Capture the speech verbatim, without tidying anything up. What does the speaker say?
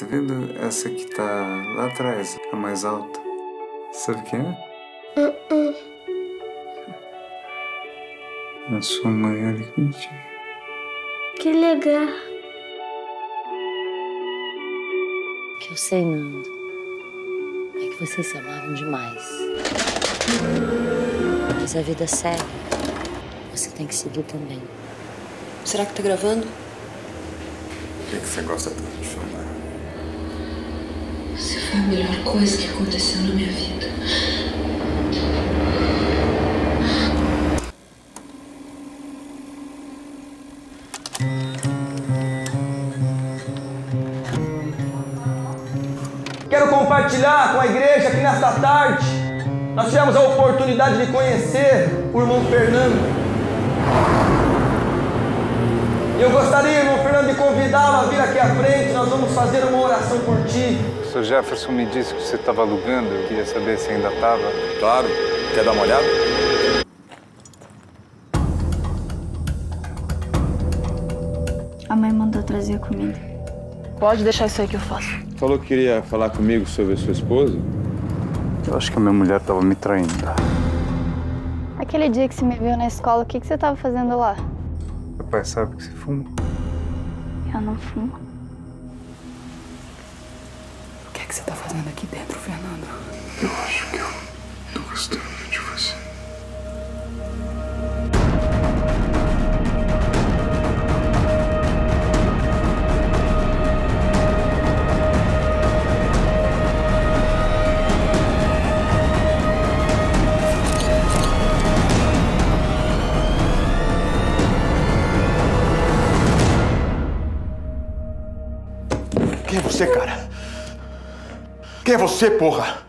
Tá vendo essa que tá lá atrás, a mais alta? Sabe quem é? Uh-uh. A sua mãe, olha que bonitinho. Que legal. O que eu sei, Nando, é que vocês se amavam demais. Mas a vida segue. Você tem que seguir também. Será que tá gravando? Por que, que você gosta tanto de filmar? Você foi a melhor coisa que aconteceu na minha vida. Quero compartilhar com a igreja que nesta tarde nós tivemos a oportunidade de conhecer o irmão Fernando. E eu gostaria, irmão Fernando, de convidá-lo a vir aqui à frente. Nós vamos fazer uma oração por ti. O senhor Jefferson me disse que você estava alugando. Eu queria saber se ainda estava. Claro. Quer dar uma olhada? A mãe mandou trazer a comida. Pode deixar isso aí que eu faço. Falou que queria falar comigo sobre a sua esposa? Eu acho que a minha mulher estava me traindo. Aquele dia que você me viu na escola, o que, que você estava fazendo lá? Meu pai sabe que você fuma. Eu não fumo. O que é que você tá fazendo aqui dentro, Fernando? Eu acho que eu tô gostando de você. Quem é você, cara? Quem é você, porra?